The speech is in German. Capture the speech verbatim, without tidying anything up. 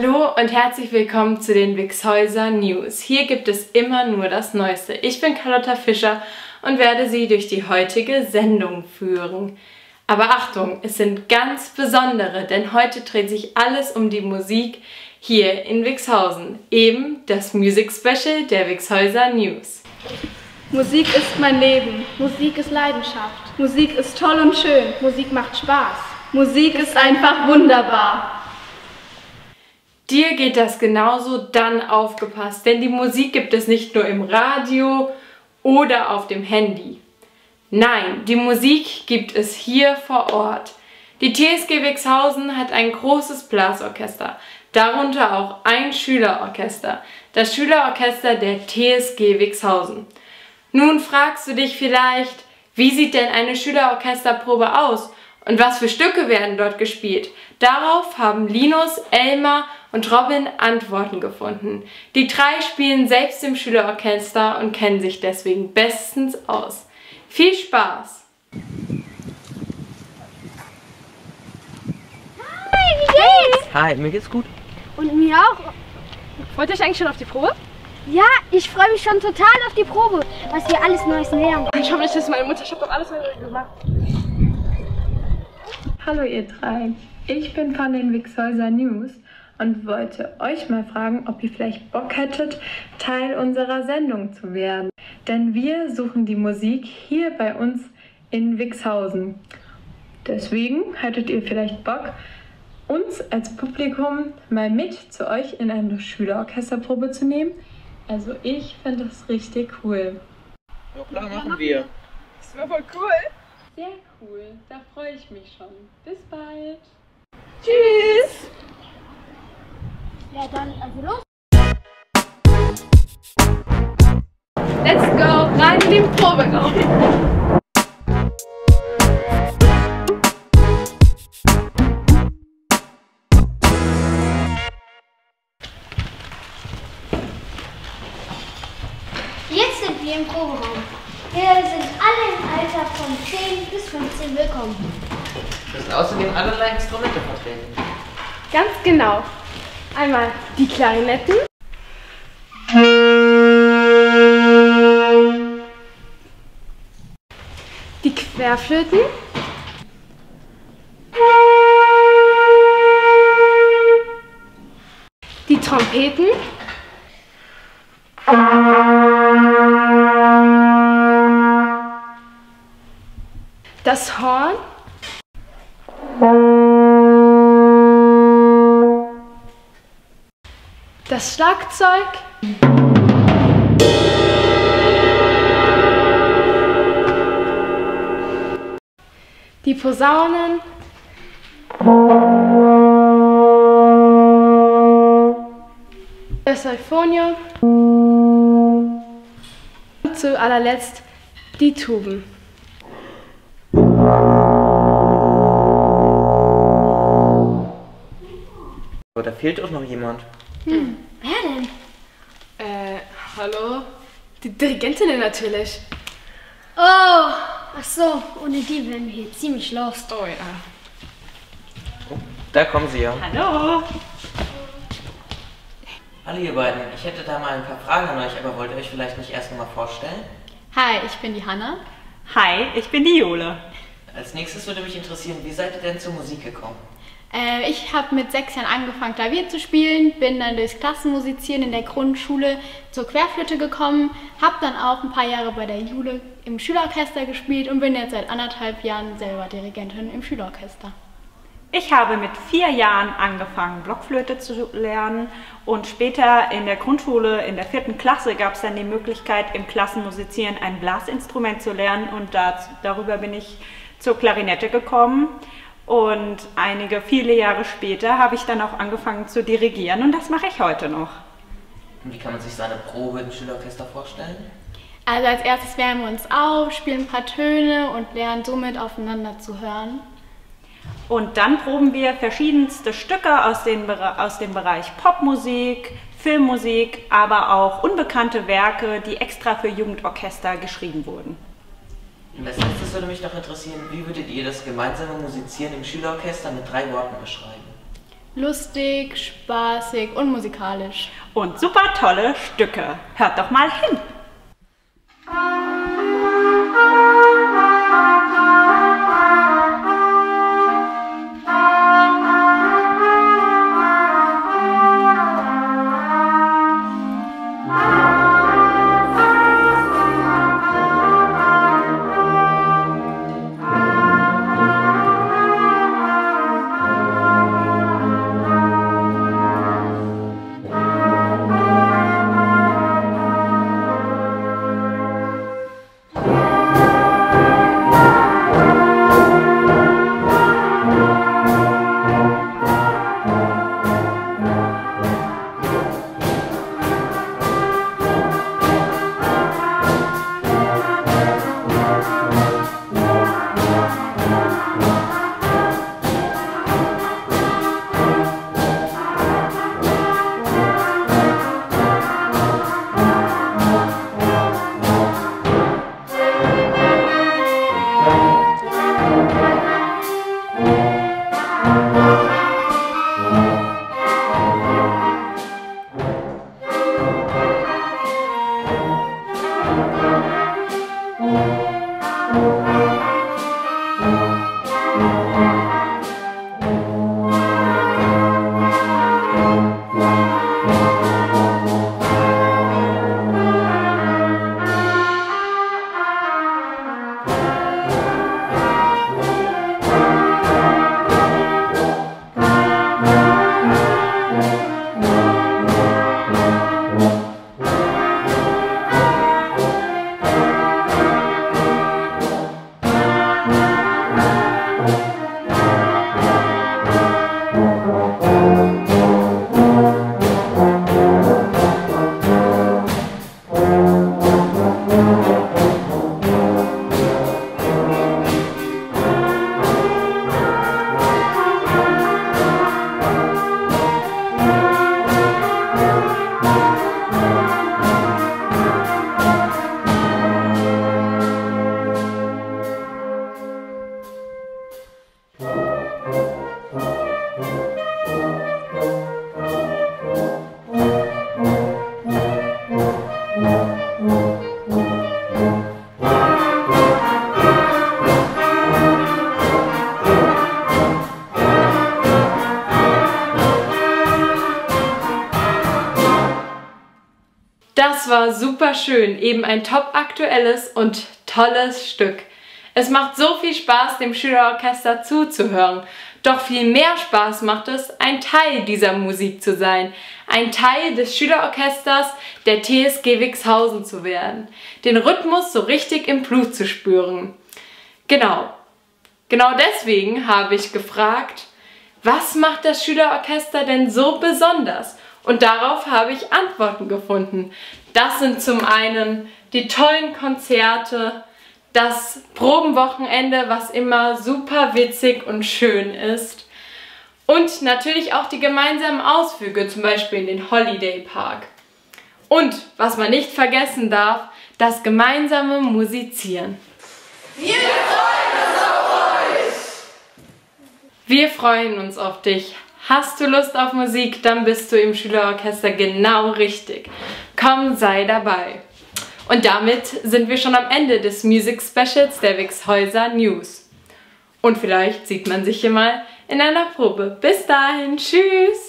Hallo und herzlich willkommen zu den Wixhäuser News. Hier gibt es immer nur das Neueste. Ich bin Carlotta Fischer und werde Sie durch die heutige Sendung führen. Aber Achtung, es sind ganz besondere, denn heute dreht sich alles um die Musik hier in Wixhausen. Eben das Music Special der Wixhäuser News. Musik ist mein Leben. Musik ist Leidenschaft. Musik ist toll und schön. Musik macht Spaß. Musik ist einfach wunderbar. Dir geht das genauso, dann aufgepasst, denn die Musik gibt es nicht nur im Radio oder auf dem Handy. Nein, die Musik gibt es hier vor Ort. Die T S G Wixhausen hat ein großes Blasorchester, darunter auch ein Schülerorchester, das Schülerorchester der T S G Wixhausen. Nun fragst du dich vielleicht, wie sieht denn eine Schülerorchesterprobe aus und was für Stücke werden dort gespielt? Darauf haben Linus, Elmar und Robin Antworten gefunden. Die drei spielen selbst im Schülerorchester und kennen sich deswegen bestens aus. Viel Spaß! Hi, wie geht's? Hi, mir geht's gut. Und mir auch. Wollt ihr euch eigentlich schon auf die Probe? Ja, ich freue mich schon total auf die Probe, was wir alles Neues lernen. Ich hoffe nicht, dass meine Mutter, ich habe doch alles Neues gemacht. Hallo ihr drei, ich bin von den Wixhäuser News und wollte euch mal fragen, ob ihr vielleicht Bock hättet, Teil unserer Sendung zu werden. Denn wir suchen die Musik hier bei uns in Wixhausen. Deswegen hättet ihr vielleicht Bock, uns als Publikum mal mit zu euch in eine Schülerorchesterprobe zu nehmen. Also ich finde das richtig cool. Ja klar, machen wir. Das wäre voll cool. Sehr cool, da freue ich mich schon. Bis bald. Tschüss. Ja, dann also los. Let's go, rein in den Proberaum. Jetzt sind wir im Proberaum. Hier sind alle im Alter von zehn bis fünfzehn willkommen. Es sind außerdem allerlei Instrumente vertreten. Ganz genau. Einmal die Klarinetten. Die Querflöten. Die Trompeten. Das Horn. Das Schlagzeug. Die Posaunen. Das Euphonium. Und zu allerletzt die Tuben. Aber da fehlt doch noch jemand. Hm, wer denn? Äh, hallo? Die Dirigentinnen natürlich. Oh, ach so, ohne die wären wir hier ziemlich lost. Oh ja. Oh, da kommen sie ja. Hallo. Hallo ihr beiden, ich hätte da mal ein paar Fragen an euch, aber wollt ihr euch vielleicht nicht erst mal vorstellen? Hi, ich bin die Hanna. Hi, ich bin die Jule. Als nächstes würde mich interessieren, wie seid ihr denn zur Musik gekommen? Äh, ich habe mit sechs Jahren angefangen, Klavier zu spielen, bin dann durchs Klassenmusizieren in der Grundschule zur Querflöte gekommen, habe dann auch ein paar Jahre bei der Jule im Schülerorchester gespielt und bin jetzt seit anderthalb Jahren selber Dirigentin im Schülerorchester. Ich habe mit vier Jahren angefangen, Blockflöte zu lernen und später in der Grundschule, in der vierten Klasse, gab es dann die Möglichkeit, im Klassenmusizieren ein Blasinstrument zu lernen und das, darüber bin ich zur Klarinette gekommen. Und einige, viele Jahre später habe ich dann auch angefangen zu dirigieren und das mache ich heute noch. Und wie kann man sich so eine Probe im Schülerorchester vorstellen? Also als erstes wärmen wir uns auf, spielen ein paar Töne und lernen somit aufeinander zu hören. Und dann proben wir verschiedenste Stücke aus, den, aus dem Bereich Popmusik, Filmmusik, aber auch unbekannte Werke, die extra für Jugendorchester geschrieben wurden. Und als letztes würde mich noch interessieren, wie würdet ihr das gemeinsame Musizieren im Schülerorchester mit drei Worten beschreiben? lustig, spaßig und musikalisch. Und super tolle Stücke. Hört doch mal hin. Das war super schön, eben ein top aktuelles und tolles Stück. Es macht so viel Spaß, dem Schülerorchester zuzuhören. Doch viel mehr Spaß macht es, ein Teil dieser Musik zu sein. Ein Teil des Schülerorchesters der T S G Wixhausen zu werden. Den Rhythmus so richtig im Blut zu spüren. Genau. Genau deswegen habe ich gefragt, was macht das Schülerorchester denn so besonders? Und darauf habe ich Antworten gefunden. Das sind zum einen die tollen Konzerte, das Probenwochenende, was immer super witzig und schön ist. Und natürlich auch die gemeinsamen Ausflüge, zum Beispiel in den Holiday Park. Und, was man nicht vergessen darf, das gemeinsame Musizieren. Wir freuen uns auf euch! Wir freuen uns auf dich. Hast du Lust auf Musik, dann bist du im Schülerorchester genau richtig. Komm, sei dabei. Und damit sind wir schon am Ende des Music Specials der Wixhäuser News. Und vielleicht sieht man sich hier mal in einer Probe. Bis dahin, tschüss!